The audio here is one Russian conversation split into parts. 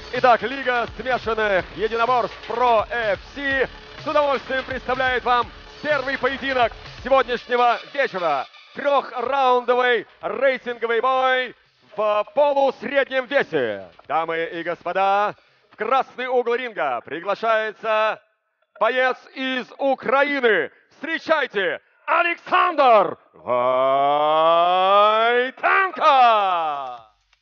Итак, Лига смешанных единоборств Pro FC с удовольствием представляет вам первый поединок сегодняшнего вечера. Трехраундовый рейтинговый бой в полусреднем весе. Дамы и господа, в красный угол ринга приглашается боец из Украины. Встречайте, Александр Войтенко!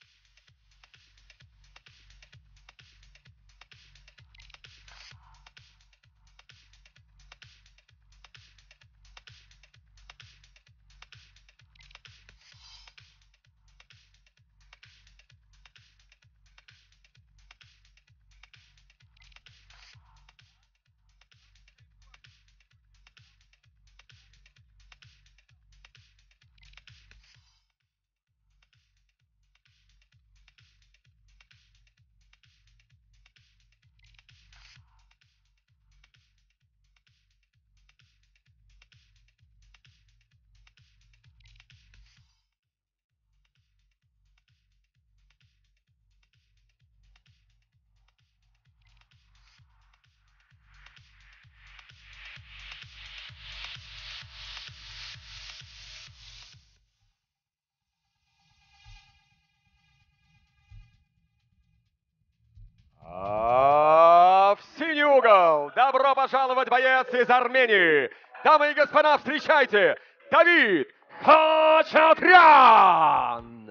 В синий угол добро пожаловать, боец из Армении. Дамы и господа, встречайте, Давид Хачатрян!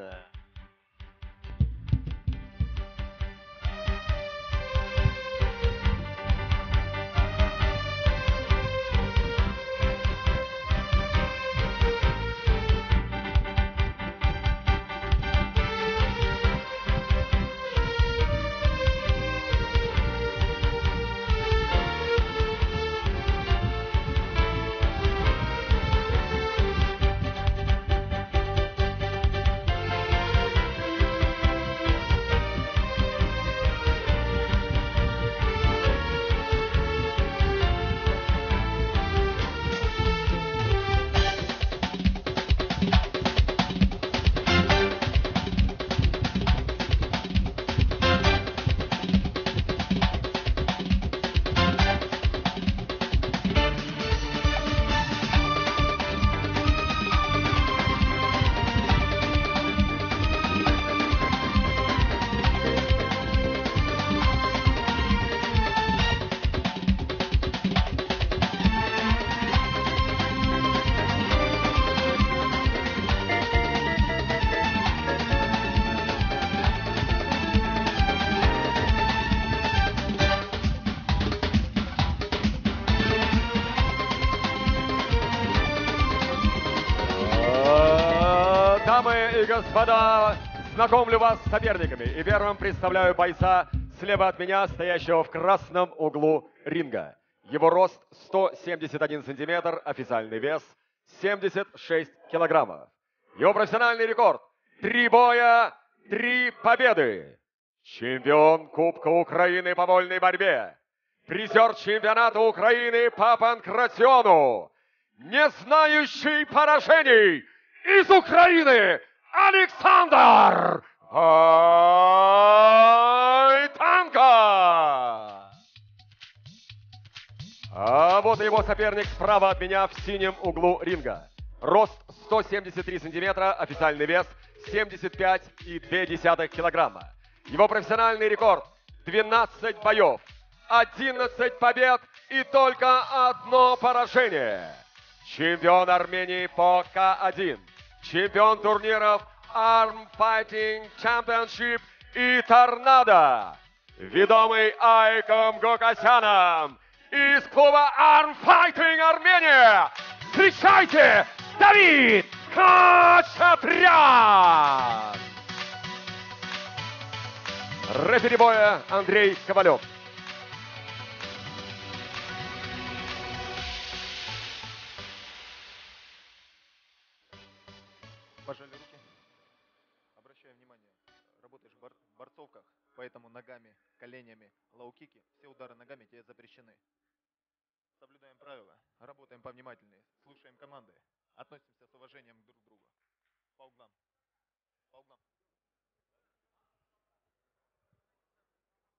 Дамы и господа, знакомлю вас с соперниками. И первым представляю бойца слева от меня, стоящего в красном углу ринга. Его рост 171 сантиметр, официальный вес 76 килограммов. Его профессиональный рекорд – 3 боя, 3 победы. Чемпион Кубка Украины по вольной борьбе. Призер чемпионата Украины по панкратиону. Не знающий поражений из Украины Александр Войтенко! А вот его соперник справа от меня в синем углу ринга. Рост 173 сантиметра, официальный вес 75,2 килограмма. Его профессиональный рекорд – 12 боев, 11 побед и только одно поражение. Чемпион Армении по К1, чемпион турниров Arm Fighting Championship и Торнадо, ведомый Айком Гокасяном из клуба Arm Fighting Армения. Встречайте, Давид Хачатрян! Рефери боя Андрей Ковалев. Пожали руки. Обращаю внимание, работаешь в борцовках, поэтому ногами, коленями, лоу-кики, все удары ногами тебе запрещены. Соблюдаем правила, работаем повнимательнее, слушаем команды, относимся с уважением друг к другу. По углам. По углам.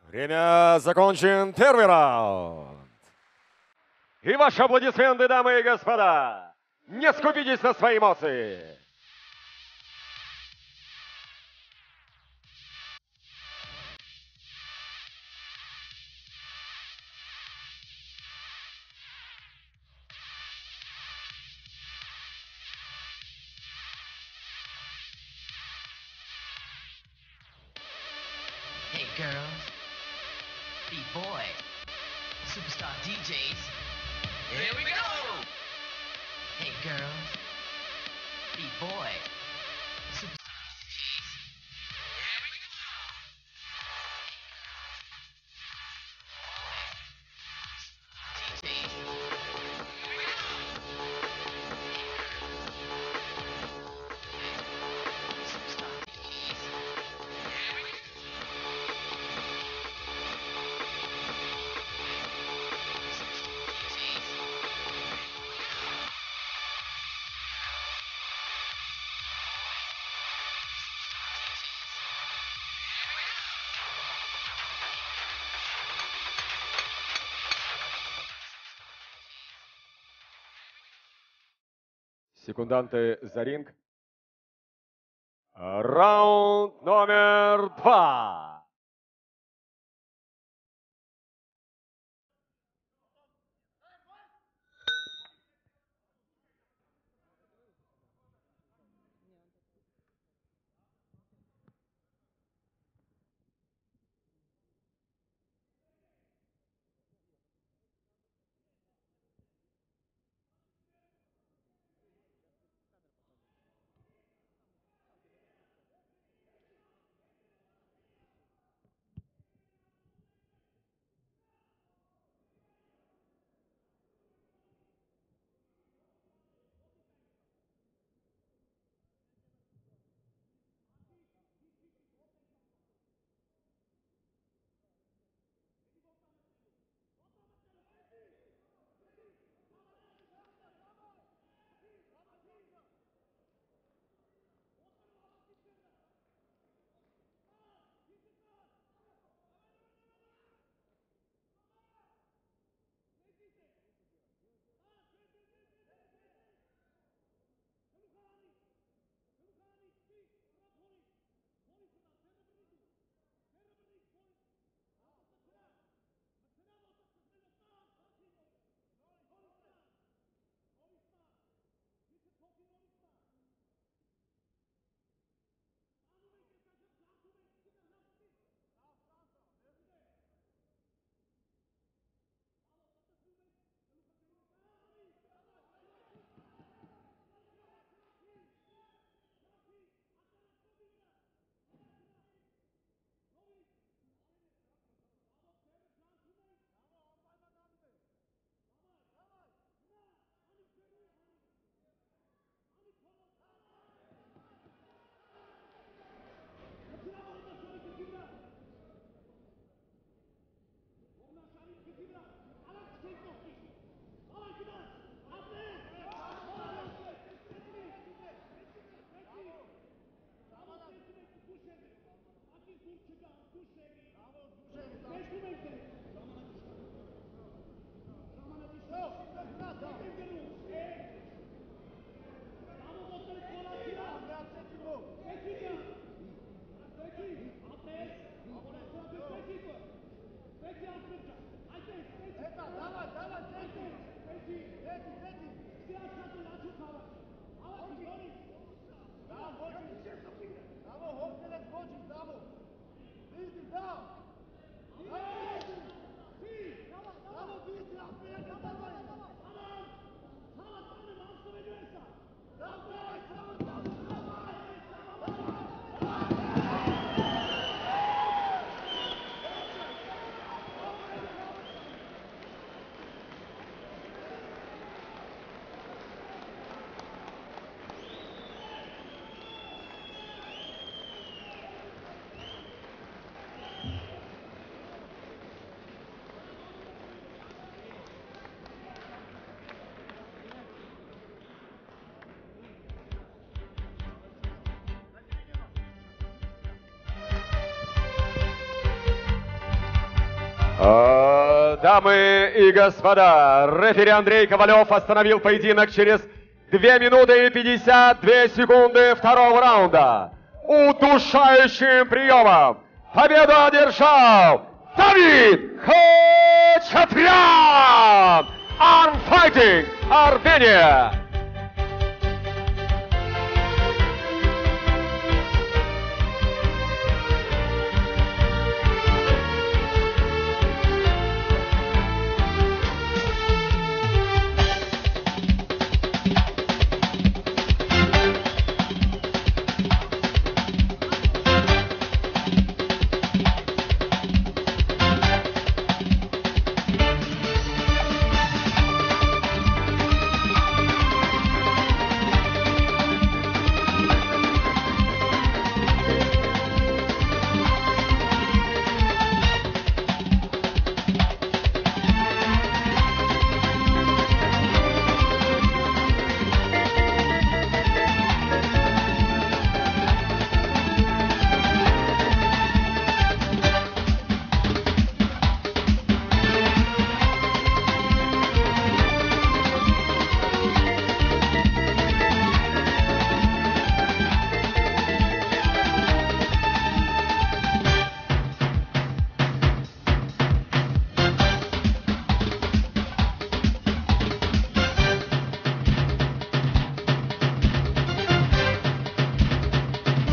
Время закончен. Первый раунд. И ваши аплодисменты, дамы и господа. Не скупитесь на свои эмоции. Hey girls, B-boy, superstar DJs, here we go! Hey girls, B-boy, superstar DJs, here we go! DJs, here we go! Superstar DJs, here we go! Секунданты за ринг. Раунд номер 2. Дамы и господа, рефери Андрей Ковалев остановил поединок через 2 минуты и 52 секунды второго раунда. Удушающим приемом победу одержал Давид Хачатрян! Arm Fighting Armenia!